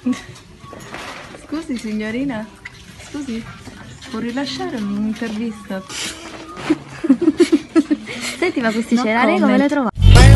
Scusi signorina, scusi, può rilasciare un'intervista? Senti, ma questi No cenari come comment. le trovate?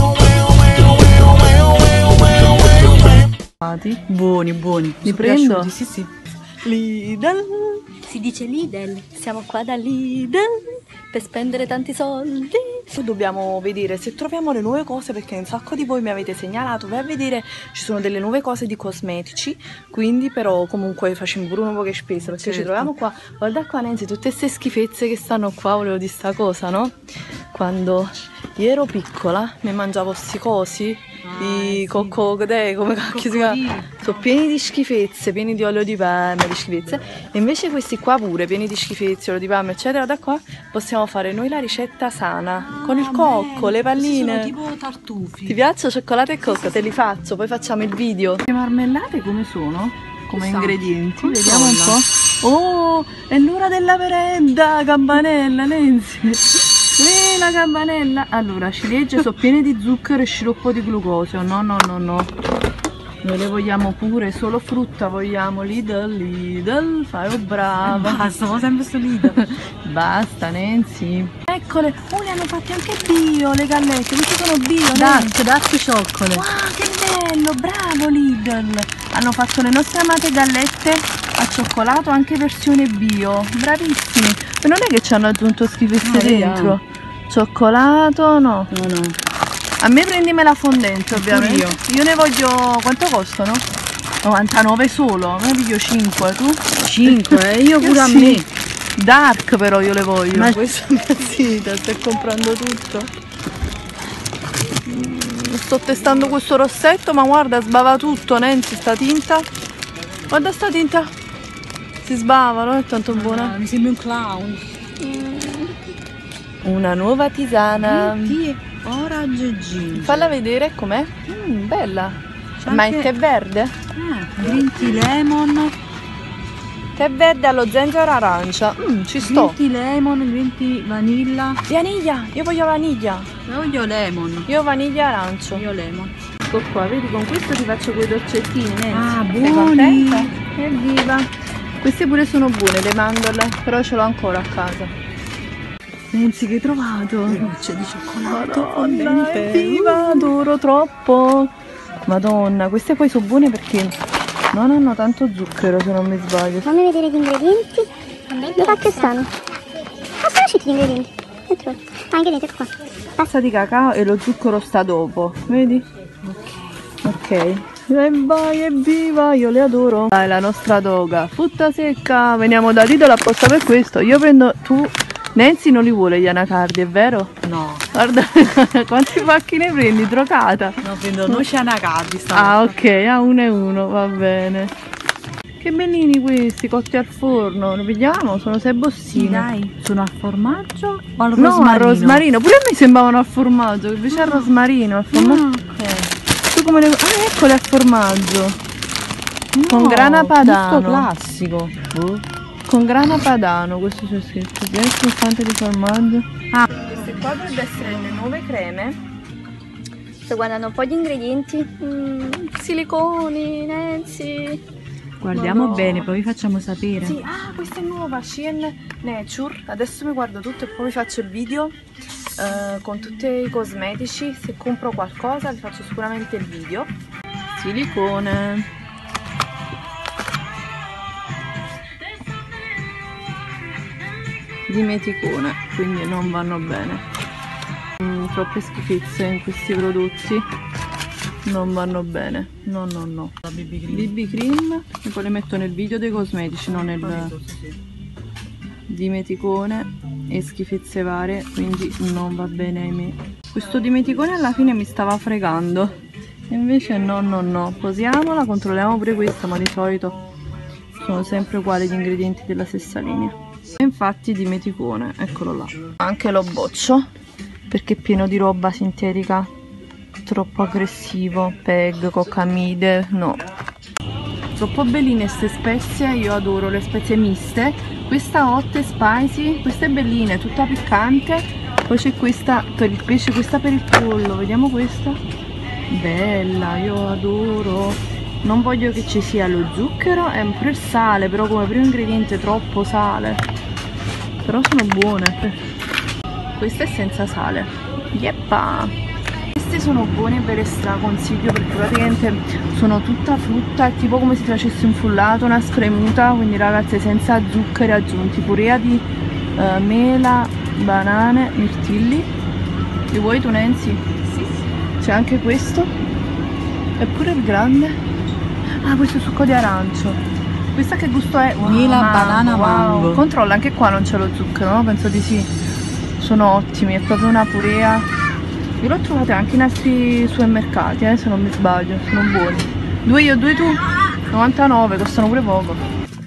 Buoni, buoni. Li Sono prendo? piaciuti, sì sì. Lidl. Si dice Lidl, siamo qua da Lidl per spendere tanti soldi. Dobbiamo vedere se troviamo le nuove cose, perché un sacco di voi mi avete segnalato, vai a vedere, ci sono delle nuove cose di cosmetici, quindi però comunque facciamo pure un po' che spesa, perché ci troviamo qua. Guarda qua Nancy, tutte queste schifezze che stanno qua, volevo dire sta cosa, no? Quando io ero piccola mi mangiavo sti cosi, i coccodè, come cacchio si chiama? Sono pieni di schifezze, pieni di olio di palma, di schifezze, e invece questi qua pure pieni di schifezze, olio di palma eccetera, da qua possiamo fare noi la ricetta sana, con il cocco, le palline. Sono tipo tartufi. Ti piace cioccolato e cocco? Te li faccio, poi facciamo il video. Le marmellate come sono? Come ingredienti? Vediamo un po'. Oh, è l'ora della merenda, campanella, Nancy. La campanella. Allora, ciliegie sono piene di zucchero e sciroppo di glucosio. No, no, no, no. Noi le vogliamo pure, solo frutta vogliamo. Lidl, fai oh brava. Basta, ma sempre sto Lidl. Basta, Nancy. Eccole, oh, le hanno fatte anche bio, le gallette. Queste sono bio, Dark chocolate. wow, che bello, bravo Lidl. Hanno fatto le nostre amate gallette al cioccolato, anche versione bio. Bravissimi. Ma non è che ci hanno aggiunto schifezze dentro. Cioccolato, no. No, no. A me prendimela fondente, ovviamente. Io ne voglio... quanto costano? 99 solo. Me ne piglio 5, tu? 5, io pure a sì. me. Dark però io le voglio. Ma- Questa impazzita, stai comprando tutto. Sto testando questo rossetto, ma guarda, sbava tutto, Nancy, sta tinta. Guarda sta tinta. Si sbava, non è tanto buona. Mi sembra un clown. Una nuova tisana. Orange ginger. Falla vedere com'è. Bella. C'è Ma anche- il tè verde? Green tea lemon. Tè verde allo zenzero arancia. Ci sto. Green tea lemon, green tea vanilla. Vaniglia, io voglio vaniglia. Io voglio lemon. Io vaniglia e arancio. Io lemon. Ecco qua, vedi, con questo ti faccio quei dolcettini, Nancy. Ah, Sei buoni. contenta? Evviva! Queste pure sono buone, le mandorle, però ce l'ho ancora a casa. Nancy, che hai trovato? Gocce di cioccolato. Madonna, evviva! Adoro troppo! Madonna, queste poi sono buone perché non hanno tanto zucchero, se non mi sbaglio. Fammi vedere gli ingredienti. Dove cacchio stanno? Ah, sono usciti gli ingredienti. Dentro. Ah, ingredienti, ecco qua. Pasta di cacao e lo zucchero sta dopo, vedi? Ok. E vai, evviva, io le adoro. Dai, la nostra doga, frutta secca. Veniamo da Lidl apposta per questo. Io prendo, tu, Nancy non li vuole gli anacardi, è vero? No, Guarda, quanti pacchi ne prendi, drogata? no, prendo noci anacardi. Ah, ok, a uno e uno, va bene. Che bellini questi, cotti al forno. Lo vediamo? Sono 6 bossini. Dai, sono al formaggio o al No, rosmarino? al rosmarino. Pure a me sembravano al formaggio, invece al rosmarino. Al formaggio. Tu come le... Ah, eccole al formaggio. Con grana padano. Gusto classico. Con grana padano, questo c'è scritto. 10 di formaggio. Ah. Queste qua dovrebbero essere le nuove creme. Sto guardando un po' gli ingredienti. Siliconi, Nancy. Guardiamo Madonna. bene, poi vi facciamo sapere. Sì, questa è nuova, Shein Nature. Adesso mi guardo tutto e poi vi faccio il video con tutti i cosmetici. Se compro qualcosa vi faccio sicuramente il video. Silicone. Dimeticone, quindi non vanno bene. Troppe schifezze in questi prodotti. Non vanno bene. No, no, no. La BB cream. BB cream, e poi le metto nel video dei cosmetici, non nel dimeticone e schifezze varie, quindi non va bene ahimè. Questo dimeticone alla fine mi stava fregando, invece no, no, no. Posiamola, controlliamo pure questa, ma di solito sono sempre uguali gli ingredienti della stessa linea. E infatti dimeticone, eccolo là. Anche lo boccio, perché è pieno di roba sintetica. Troppo aggressivo, PEG, cocamide, no. Troppo belline queste spezie, io adoro le spezie miste. Questa hot e spicy, questa è bellina, è tutta piccante. Poi c'è questa per il pesce, questa per il pollo, vediamo questa. Bella, io adoro. Non voglio che ci sia lo zucchero e pure il sale, però come primo ingrediente troppo sale. Però sono buone. Questa è senza sale. Yeppa! Queste sono buone, ve le straconsiglio perché praticamente sono tutta frutta, è tipo come se ti facessi un frullato, una spremuta, quindi ragazze senza zuccheri aggiunti, purea di mela, banane, mirtilli. Li vuoi tu, Nancy? Sì. C'è anche questo, eppure il grande. Ah, questo succo di arancio. Questa che gusto è? Mela, banana, mango. Controlla, anche qua non c'è lo zucchero, no? Penso di sì. Sono ottimi, è proprio una purea. Io l'ho trovate anche in altri supermercati, se non mi sbaglio, sono buoni. 2 io, 2 tu? 99, costano pure poco.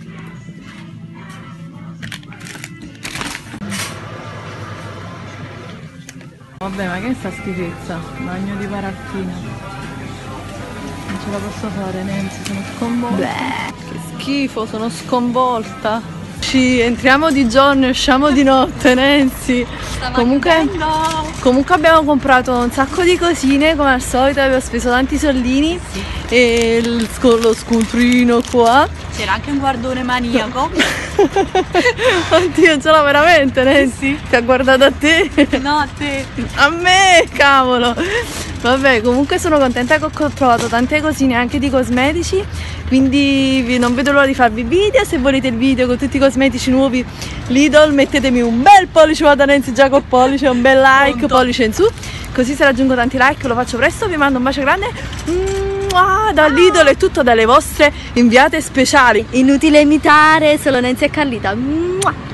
Vabbè, ma che è sta schifezza? Bagno di paraffina. Non ce la posso fare, Nancy, sono sconvolta. Che schifo, sono sconvolta. Ci entriamo di giorno e usciamo di notte, Nancy. Comunque abbiamo comprato un sacco di cosine, come al solito abbiamo speso tanti soldini. Sì. E lo scontrino qua. C'era anche un guardone maniaco. Oddio, ce l'ho veramente, Nancy? Ti ha guardato a te? No, a te. A me, cavolo! Vabbè, comunque sono contenta che ho trovato tante cosine anche di cosmetici, quindi non vedo l'ora di farvi video. Se volete il video con tutti i cosmetici nuovi Lidl, mettetemi un bel pollice, vado a Nancy già col pollice, un bel like, Pronto. pollice in su, così se raggiungo tanti like lo faccio presto. Vi mando un bacio grande da Lidl e tutto dalle vostre inviate speciali. Inutile imitare, solo Nancy e Carlita.